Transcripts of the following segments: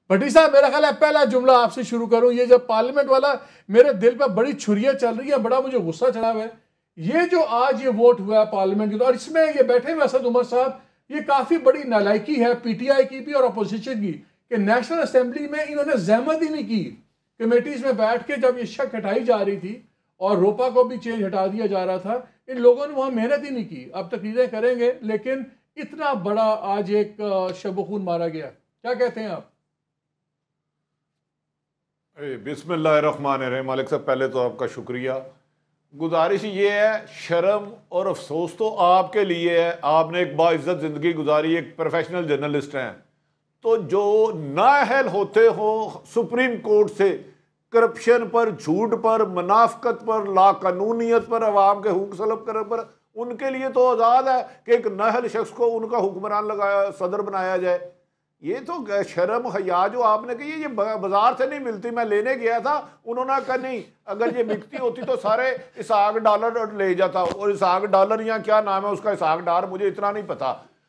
भट्टी साहब, मेरा ख्याल है पहला जुमला आपसे शुरू करूं। ये जब पार्लियामेंट वाला मेरे दिल पर बड़ी छुरियां चल रही है, बड़ा मुझे गुस्सा चढ़ा हुआ है। ये जो आज ये वोट हुआ है पार्लियामेंट की, तो और इसमें ये बैठे हुए असद उमर साहब, ये काफी बड़ी नालायकी है पीटीआई की भी और अपोजिशन की कि नेशनल असेंबली में इन्होंने जहमत ही नहीं की। कमेटीज में बैठ के जब ये शक हटाई जा रही थी और रोपा को भी चेंज हटा दिया जा रहा था, इन लोगों ने वहां मेहनत ही नहीं की। अब तकरीरें करेंगे, लेकिन इतना बड़ा आज एक शब-ओ-खून मारा गया, क्या कहते हैं आप? बिस्मिल्लाहिर्रहमानिर्रहीम। मालिक साहब, पहले तो आपका शुक्रिया। गुजारिश ये है, शर्म और अफसोस तो आपके लिए है, आपने एक बाइज्जत ज़िंदगी गुजारी, एक प्रोफेशनल जर्नलिस्ट हैं, तो जो नाअहल होते हो सुप्रीम कोर्ट से करप्शन पर, झूठ पर, मुनाफकत पर, लाकानूनियत पर, अवाम के हुकूक सलब करने पर, उनके लिए तो आज़ाद है कि एक नाअहल शख्स को उनका हुक्मरान लगाया, सदर बनाया जाए। ये तो शर्म हया जो आपने कही, ये बाजार से नहीं मिलती। मैं लेने गया था, उन्होंने कहा नहीं, अगर ये बिकती होती तो सारे इसहाक डॉलर ले जाता। और इसहाक डॉलर या क्या नाम है उसका, इसहाक डार, मुझे इतना नहीं पता।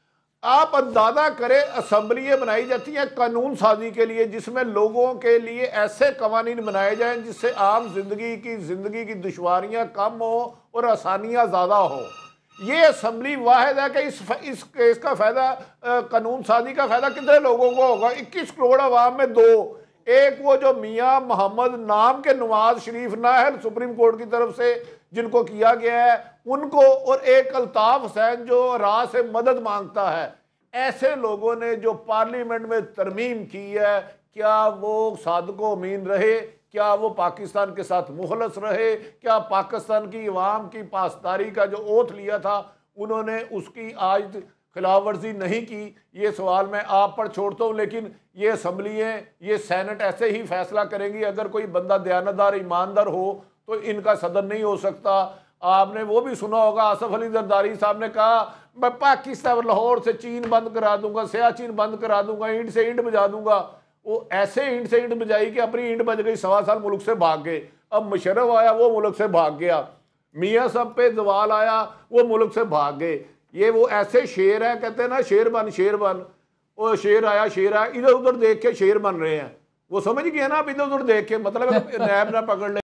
आप अंदाजा करें, असम्बलियाँ बनाई जाती हैं कानून साजी के लिए, जिसमें लोगों के लिए ऐसे कवानीन बनाए जाएं जिससे आम जिंदगी की दुश्वारियाँ कम हो और आसानियाँ ज़्यादा हो। ये असम्बली वाहिद है कि इस केस का फ़ायदा, कानून साजी का फ़ायदा कितने लोगों को होगा? 21 करोड़ आवाम में दो, एक वो जो मियाँ मोहम्मद नाम के नवाज शरीफ नाअहल सुप्रीम कोर्ट की तरफ से जिनको किया गया है उनको, और एक अल्ताफ हुसैन जो राह से मदद मांगता है। ऐसे लोगों ने जो पार्लियामेंट में तरमीम की है, क्या वो सादको अमीन रहे? क्या वो पाकिस्तान के साथ मुखलस रहे? क्या पाकिस्तान की अवाम की पासदारी का जो ओथ लिया था उन्होंने उसकी आज खिलाफ वर्जी नहीं की? ये सवाल मैं आप पर छोड़ता हूँ। लेकिन ये असम्बलियाँ, ये सैनेट ऐसे ही फैसला करेंगी। अगर कोई बंदा दयानतदार, ईमानदार हो तो इनका सदन नहीं हो सकता। आपने वो भी सुना होगा, आसफ अली जरदारी साहब ने कहा मैं पाकिस्तान, लाहौर से चीन बंद करा दूंगा, सियाचिन बंद करा दूंगा, ईंट से ईंट बजा दूंगा। वो ऐसे ईंट से ईंट बजाई कि अपनी ईंट बज गई, 1.25 साल मुल्क से भाग गए। अब मुशर्रफ आया, वो मुल्क से भाग गया। मियाँ साहब पे जवाल आया, वो मुल्क से भाग गए। ये वो ऐसे शेर है, कहते हैं ना शेर बन। वो शेर आया, इधर उधर देख के शेर बन रहे हैं। वो समझ गया ना, अब इधर उधर देख के, मतलब नैब ना पकड़ ले।